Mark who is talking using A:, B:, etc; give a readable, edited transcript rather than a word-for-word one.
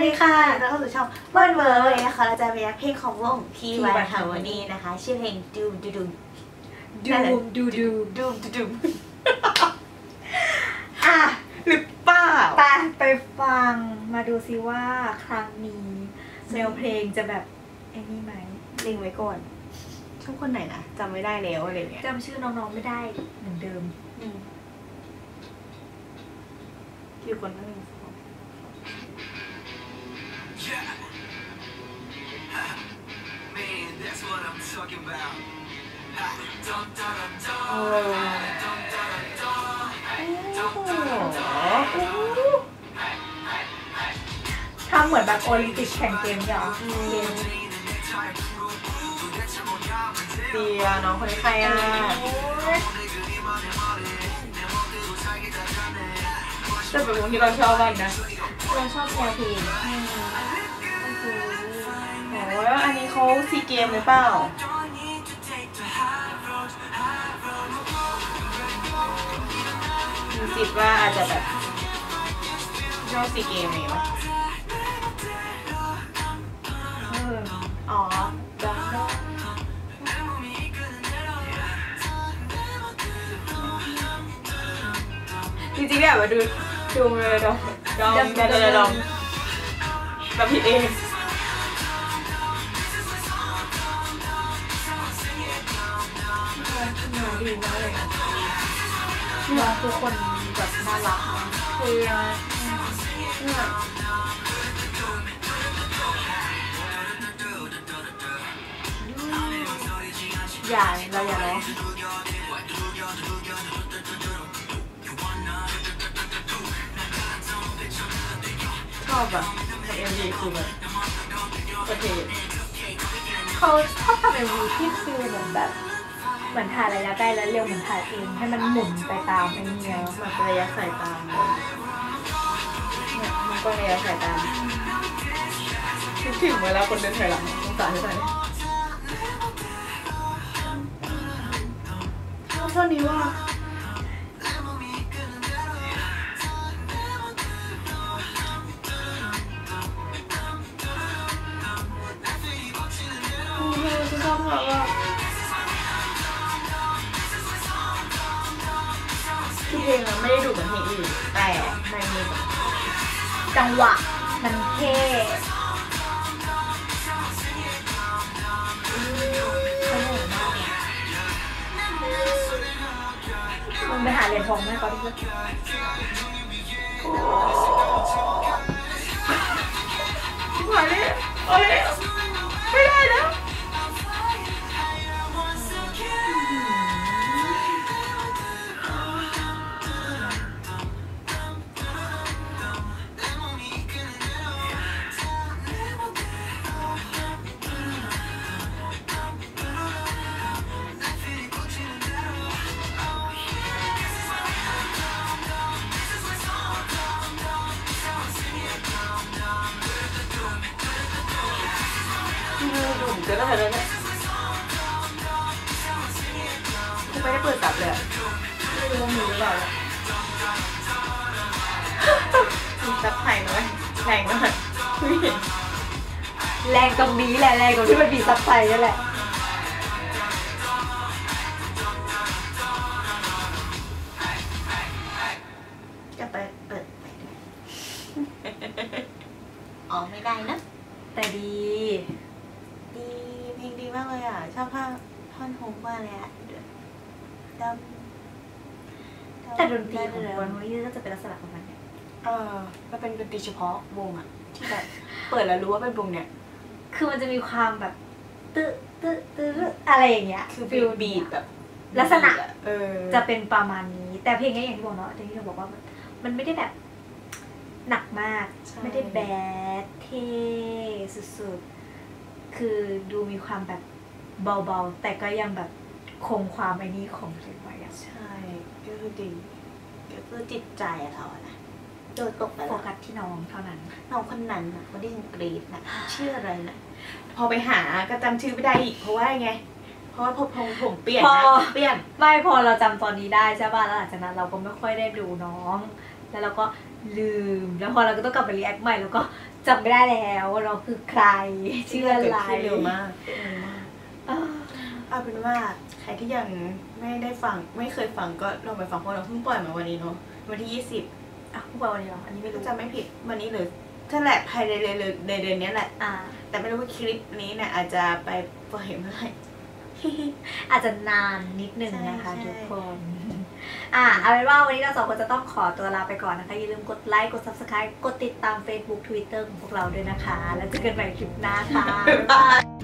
A: ดีค่ะเราเข้าสู่ช่องเวิร์นเวิร์นนะคะเราจะไปเพลงของวงพีวายฮาร์โมนีนะคะชื่อเพลงดูมดูดูมอ่ะหรือเปล่า
B: ไปฟังมาดูซิว่าครั้งนี้แนวเพลงจะแบบไอ้นี่ไหม
A: เล็งไว้ก่อนชอบคนไหนนะจำไม่ได้แล้วอะไรเงี้ย
B: จำชื่อน้องๆไม่ได้เหมือนเดิม
A: กี่คนนั่ง
B: ทำเหมือนแบบโอลิมปิกแข่งเกมอย่าง
A: เดียน้องคนนี้ใครอ่ะแต่เป็นวงที่เราชอบมากนะ
B: เราชอบแนวเพลง
A: โอ้ยอันนี้เขาซีเกมหรือเปล่ามีสิทธิ์ว่าอาจจะแบบชอบซีเกมไหมวะอ๋อจริงๆเนี่ยมาดูเลยดอมแบบผิดเอง
B: ดีมากเลยน้องทุกคนแบบน่ารักมาก
A: คือเราอย่าร้องชอบอะกับMVคือแบบประเทศ
B: เขาชอบทำMVที่ฟิลเหมือนถ่ายระยะใกล้และเร็วเหมือนถ่ายเองให้มันหมุนไปตามไอ้เนี่ย
A: มันระยะสายตาเนี่ยมันก็ระยะสายตาคิดถึงเวลาคนเดินถอยหลังสงสารที่ไหนเท่านี้ว่าชอบมากว่าคือเพลงมันไม่ได้ดูเหมือนเพลงอื่นแต่มันมีแบบ
B: จังหวะมันเท่มึงไปหาเหรียญทองแม่ก่อนดิ
A: ไหวเลยไม่ได้แล้วดูเจอแล้วเหรอเนี่ยกูไม่ได้เปิดตับเลยไม่รู้ว่ามีหรือเปล่ามีตับไผ่ไหมแรงมากไม่เห็น
B: แรงตรงนี้แหละแรงตรงที่มันมีซับไซนั่นแหละ
A: จะเปิดอ๋อไม่ได้นะ
B: แต่ดี
A: เพลงดีมากเลยอ่ะชอบท่อนฮุกมากเลยอ่ะ
B: แต่ดนตรีของวงนี้ก็จะเป็นลักษณะประมาณนี้
A: มันเป็นดนตรีเฉพาะวงอ่ะที่แบบเปิดแล้วรู้ว่าเป็นวงเนี่ย
B: คือมันจะมีความแบบตื้ออะไรอย่างเงี้ย
A: คือฟิลบีทแบบ
B: ลักษณะจะเป็นประมาณนี้แต่เพลงนี้อย่างที่บอกเนาะที่เราบอกว่ามันไม่ได้แบบหนักมากไม่ได้แบดเท่สุดๆคือดูมีความแบบเบาๆแต่ก็ยังแบบคงความไอ้นี้ของเพลงไว้อะ
A: ใช่ก็คือดีก็คือจิตใจเราอะนะโดยตกไป
B: โฟกัสที่น้องเท่านั้น
A: น้องคนนั้นนะคนที่กรีดนะชื่ออะไรนะพอไปหาก็จำชื่อไม่ได้อีกเพราะว่าไงเพราะว่าผมเปลี่ยน
B: ไม่พอเราจำตอนนี้ได้ใช่ป่ะแล้วหลังจากนั้นเราก็ไม่ค่อยได้ดูน้องแล้วเราก็ลืมแล้วพอเราก็ต้องกลับมารีแอคใหม่แล้วก็จำไม่ได้แล้วว่าเราคือใครชื่ออะไร
A: เร็วมากเอาเป็นว่าใครที่ยังไม่ได้ฟังไม่เคยฟังก็ลองไปฟังเพราะเราเพิ่งปล่อยมาวันนี้เนาะวันที่20
B: อ่ะพูดไปวันนี้เหรออันนี้ไม่รู้
A: จะไม่ผิดวันนี้หรือถ้าแหละภายในเดือนนี้แหละ
B: อ่า
A: แต่ไม่รู้ว่าคลิปนี้เนี่ยอาจจะไปปล่อยเมื่อไหร่
B: อาจจะนานนิดนึงนะคะ
A: ใช่
B: ทุกคนเอาเป็นว่าวันนี้เราสองคนจะต้องขอตัวลาไปก่อนนะคะอย่าลืมกดไลค์กด subscribe กดติดตาม Facebook Twitter ของพวกเราด้วยนะคะแล้วเจอกันใหม่คลิปหน้าค่ะบ๊ายบาย